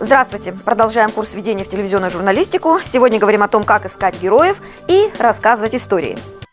Здравствуйте! Продолжаем курс введения в телевизионную журналистику. Сегодня говорим о том, как искать героев и рассказывать истории.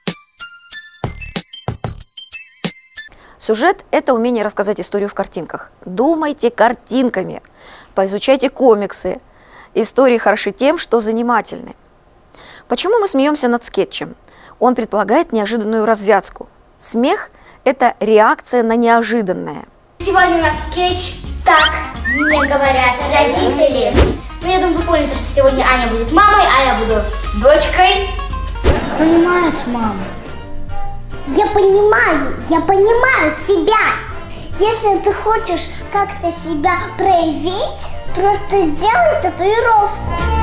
Сюжет – это умение рассказать историю в картинках. Думайте картинками, поизучайте комиксы. Истории хороши тем, что занимательны. Почему мы смеемся над скетчем? Он предполагает неожиданную развязку. Смех – это реакция на неожиданное. Сегодня у нас скетч «Так мне говорят родители». Ну, я думаю, вы поняли, что сегодня Аня будет мамой, а я буду дочкой. Понимаешь, мама? Я понимаю тебя. Если ты хочешь как-то себя проявить, просто сделай татуировку.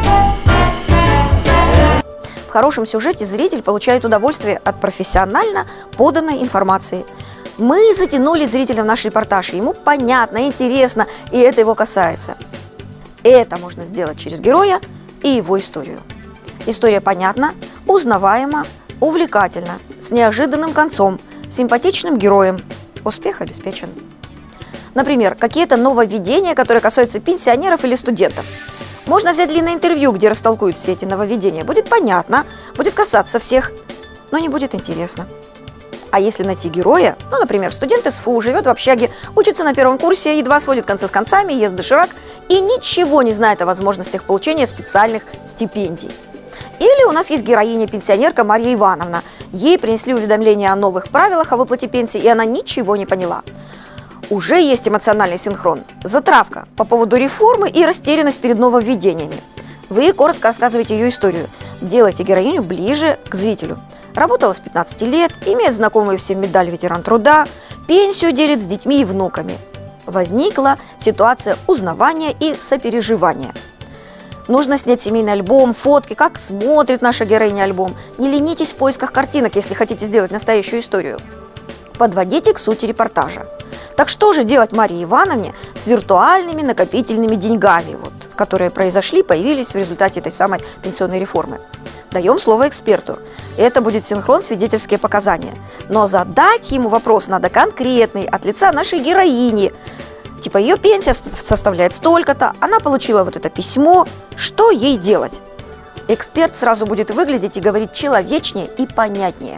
В хорошем сюжете зритель получает удовольствие от профессионально поданной информации. Мы затянули зрителя в наш репортаж, ему понятно, интересно, и это его касается. Это можно сделать через героя и его историю. История понятна, узнаваема, увлекательна, с неожиданным концом, симпатичным героем. Успех обеспечен. Например, какие-то нововведения, которые касаются пенсионеров или студентов. Можно взять длинное интервью, где растолкуют все эти нововведения. Будет понятно, будет касаться всех, но не будет интересно. А если найти героя, ну, например, студент из ФУ, живет в общаге, учится на первом курсе, едва сводит концы с концами, ест доширак и ничего не знает о возможностях получения специальных стипендий. Или у нас есть героиня-пенсионерка Марья Ивановна. Ей принесли уведомление о новых правилах о выплате пенсии, и она ничего не поняла. Уже есть эмоциональный синхрон. Затравка по поводу реформы и растерянность перед нововведениями. Вы коротко рассказываете ее историю. Делайте героиню ближе к зрителю. Работала с 15 лет, имеет знакомую всем медаль ветеран труда, пенсию делит с детьми и внуками. Возникла ситуация узнавания и сопереживания. Нужно снять семейный альбом, фотки, как смотрит наша героиня альбом. Не ленитесь в поисках картинок, если хотите сделать настоящую историю. Подводите к сути репортажа. Так что же делать Марье Ивановне с виртуальными накопительными деньгами, которые появились в результате этой самой пенсионной реформы? Даем слово эксперту. Это будет синхрон свидетельские показания. Но задать ему вопрос надо конкретный, от лица нашей героини. Типа, ее пенсия составляет столько-то, она получила вот это письмо. Что ей делать? Эксперт сразу будет выглядеть и говорить человечнее и понятнее.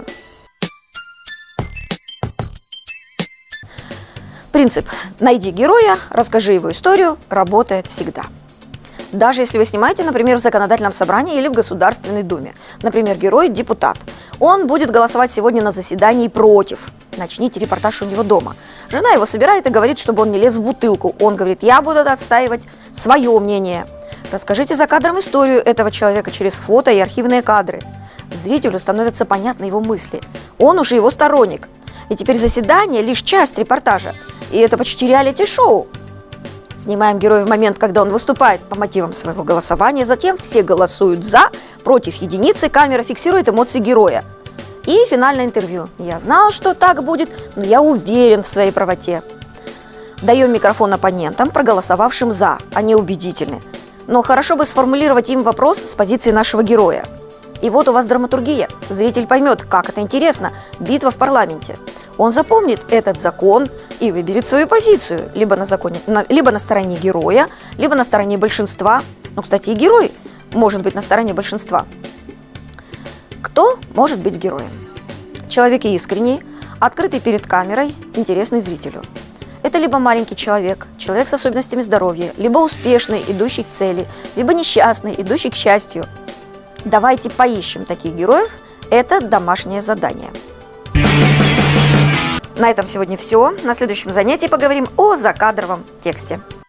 Принцип «найди героя, расскажи его историю» работает всегда. Даже если вы снимаете, например, в законодательном собрании или в Государственной Думе. Например, герой – депутат. Он будет голосовать сегодня на заседании против. Начните репортаж у него дома. Жена его собирает и говорит, чтобы он не лез в бутылку. Он говорит: я буду отстаивать свое мнение. Расскажите за кадром историю этого человека через фото и архивные кадры. Зрителю становятся понятны его мысли. Он уже его сторонник. И теперь заседание – лишь часть репортажа. И это почти реалити-шоу. Снимаем героя в момент, когда он выступает по мотивам своего голосования, затем все голосуют «за», против единицы, камера фиксирует эмоции героя. И финальное интервью. Я знал, что так будет, но я уверен в своей правоте. Даем микрофон оппонентам, проголосовавшим «за», они убедительны. Но хорошо бы сформулировать им вопрос с позиции нашего героя. И вот у вас драматургия. Зритель поймет, как это интересно. Битва в парламенте. Он запомнит этот закон и выберет свою позицию. Либо на стороне героя, либо на стороне большинства. Ну, кстати, и герой может быть на стороне большинства. Кто может быть героем? Человек искренний, открытый перед камерой, интересный зрителю. Это либо маленький человек, человек с особенностями здоровья, либо успешный, идущий к цели, либо несчастный, идущий к счастью. Давайте поищем таких героев. Это домашнее задание. На этом сегодня все. На следующем занятии поговорим о закадровом тексте.